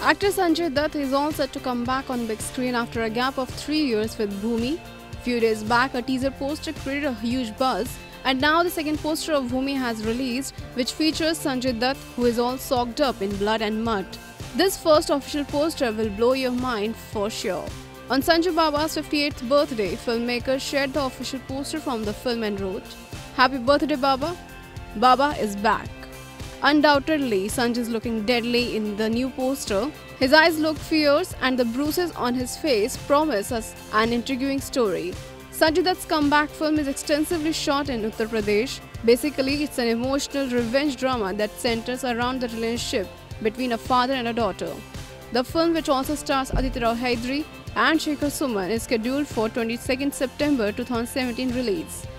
Actor Sanjay Dutt is all set to come back on big screen after a gap of 3 years with Bhoomi. Few days back, a teaser poster created a huge buzz, and now the second poster of Bhoomi has released, which features Sanjay Dutt, who is all soaked up in blood and mud. This first official poster will blow your mind for sure. On Sanjay Baba's 58th birthday, filmmakers shared the official poster from the film and wrote, "Happy birthday, Baba! Baba is back." Undoubtedly, Sanjay is looking deadly in the new poster. His eyes look fierce and the bruises on his face promise us an intriguing story. Sanjay Dutt's comeback film is extensively shot in Uttar Pradesh. Basically, it's an emotional revenge drama that centers around the relationship between a father and a daughter. The film, which also stars Aditya Rao Hydari and Shekhar Suman, is scheduled for 22nd September 2017 release.